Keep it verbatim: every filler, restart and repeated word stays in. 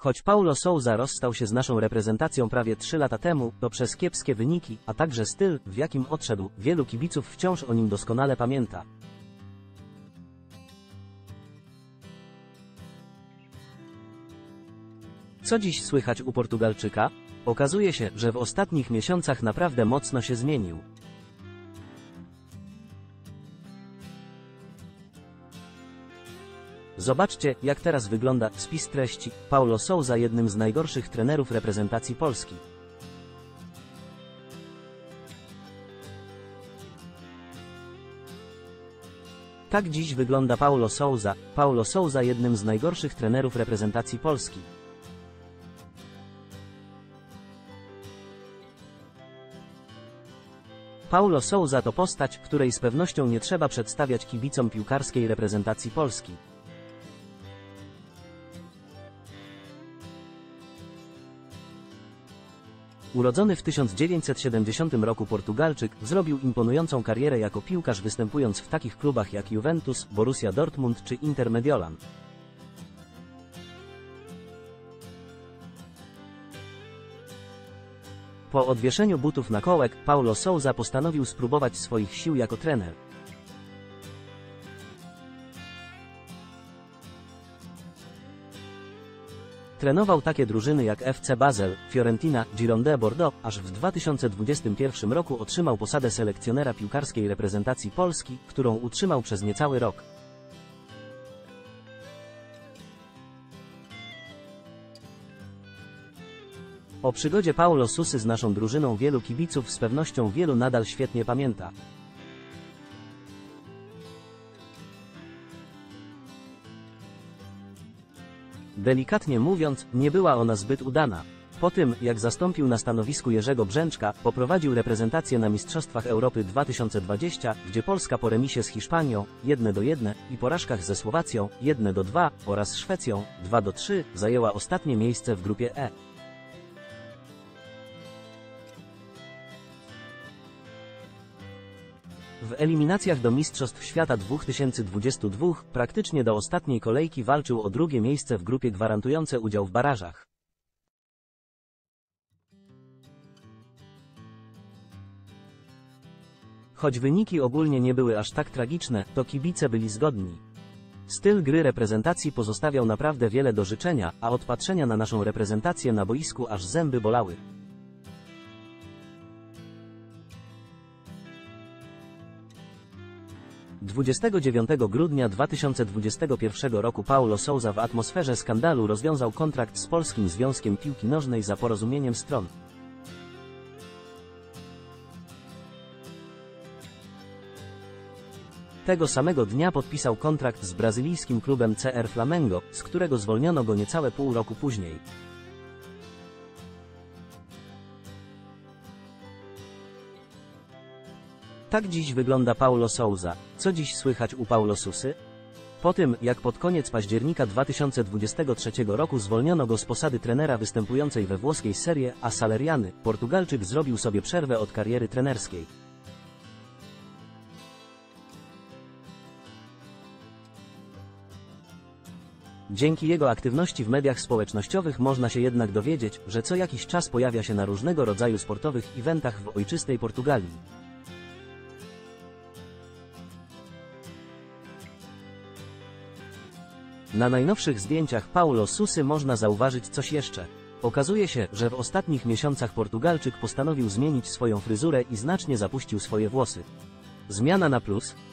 Choć Paulo Sousa rozstał się z naszą reprezentacją prawie trzy lata temu, to przez kiepskie wyniki, a także styl, w jakim odszedł, wielu kibiców wciąż o nim doskonale pamięta. Co dziś słychać u Portugalczyka? Okazuje się, że w ostatnich miesiącach naprawdę mocno się zmienił. Zobaczcie, jak teraz wygląda spis treści. Paulo Sousa jednym z najgorszych trenerów reprezentacji Polski. Tak dziś wygląda Paulo Sousa. Paulo Sousa jednym z najgorszych trenerów reprezentacji Polski. Paulo Sousa to postać, której z pewnością nie trzeba przedstawiać kibicom piłkarskiej reprezentacji Polski. Urodzony w tysiąc dziewięćset siedemdziesiątym roku Portugalczyk zrobił imponującą karierę jako piłkarz, występując w takich klubach jak Juventus, Borussia Dortmund czy Inter Mediolan. Po odwieszeniu butów na kołek, Paulo Sousa postanowił spróbować swoich sił jako trener. Trenował takie drużyny jak F C Basel, Fiorentina, Girondins Bordeaux, aż w dwa tysiące dwudziestym pierwszym roku otrzymał posadę selekcjonera piłkarskiej reprezentacji Polski, którą utrzymał przez niecały rok. O przygodzie Paulo Sousy z naszą drużyną wielu kibiców z pewnością wielu nadal świetnie pamięta. Delikatnie mówiąc, nie była ona zbyt udana. Po tym, jak zastąpił na stanowisku Jerzego Brzęczka, poprowadził reprezentację na Mistrzostwach Europy dwa tysiące dwudziestym, gdzie Polska po remisie z Hiszpanią jeden do jednego i porażkach ze Słowacją jeden do dwóch oraz Szwecją dwa do trzech zajęła ostatnie miejsce w grupie E. W eliminacjach do Mistrzostw Świata dwa tysiące dwudziestego drugiego praktycznie do ostatniej kolejki walczył o drugie miejsce w grupie gwarantujące udział w barażach. Choć wyniki ogólnie nie były aż tak tragiczne, to kibice byli zgodni. Styl gry reprezentacji pozostawiał naprawdę wiele do życzenia, a od patrzenia na naszą reprezentację na boisku aż zęby bolały. dwudziestego dziewiątego grudnia dwa tysiące dwudziestego pierwszego roku Paulo Sousa w atmosferze skandalu rozwiązał kontrakt z Polskim Związkiem Piłki Nożnej za porozumieniem stron. Tego samego dnia podpisał kontrakt z brazylijskim klubem C R Flamengo, z którego zwolniono go niecałe pół roku później. Tak dziś wygląda Paulo Sousa. Co dziś słychać u Paulo Sousy? Po tym, jak pod koniec października dwa tysiące dwudziestego trzeciego roku zwolniono go z posady trenera występującej we włoskiej Serie A Saleriany, Portugalczyk zrobił sobie przerwę od kariery trenerskiej. Dzięki jego aktywności w mediach społecznościowych można się jednak dowiedzieć, że co jakiś czas pojawia się na różnego rodzaju sportowych eventach w ojczystej Portugalii. Na najnowszych zdjęciach Paulo Sousy można zauważyć coś jeszcze. Okazuje się, że w ostatnich miesiącach Portugalczyk postanowił zmienić swoją fryzurę i znacznie zapuścił swoje włosy. Zmiana na plus?